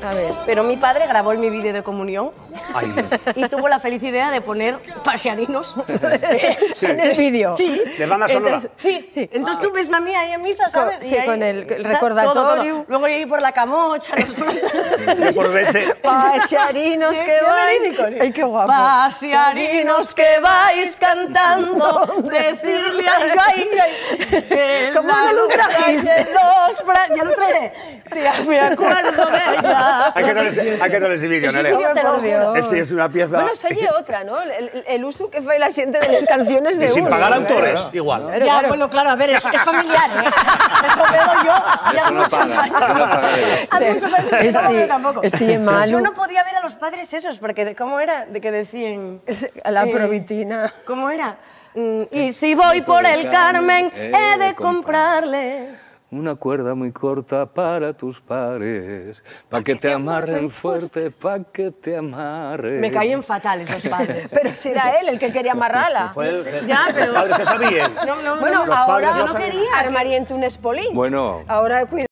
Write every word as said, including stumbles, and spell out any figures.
A ver. Pero mi padre grabó mi vídeo de comunión Ay, y tuvo la feliz idea de poner pasiarinos En el vídeo. Sí. ¿De banda sonora? Entonces, Sí, sí. Entonces tú ves a mí ahí en misa, ¿sabes? Con- sí, Y ahí con el- el está recordatorio. todo, todo. Luego yo iba por la camocha. de por vete. Pasiarinos Sí, que qué vais. verídico, ¿sí? Ay, qué guapo. Pasiarinos que vais cantando, decirle ay, ay, ay, que ¿Cómo la no lo luz trajiste? trae los bra- Ya lo traeré. Ya me acuerdo de ella. Hay que traer ese- hay que traer ese vídeo, Ese Nerea. vídeo te lo Por Dios. juro. Ese es una pieza... Bueno, se oye otra, ¿no? El, el, el uso que fue la siente de las canciones de Y sin uno. pagar Claro. autores, igual. Claro, Ya, claro. bueno, claro, a ver, es, es familiar, ¿eh? Eso veo yo ya Eso no muchos paga, años. eso no paga ellos. Hace muchos años que no lo veo tampoco. Estoy en malo. Yo no podía ver a los padres esos, porque de- ¿cómo era? De que decían... A la eh, provitina. ¿Cómo era? Mm, y si voy por el Carmen, he de comprarles... Una cuerda muy corta para tus pares, pa' que te amarren fuerte, pa' que te amarren. Me caían fatales los padres. Pero si era él el que quería amarrarla. Fue el, Ya, pero- los padres que sabían. No, no, Bueno, Los ahora padres no no sabían. quería. armaría en un espolín. Bueno, Ahora cuidado.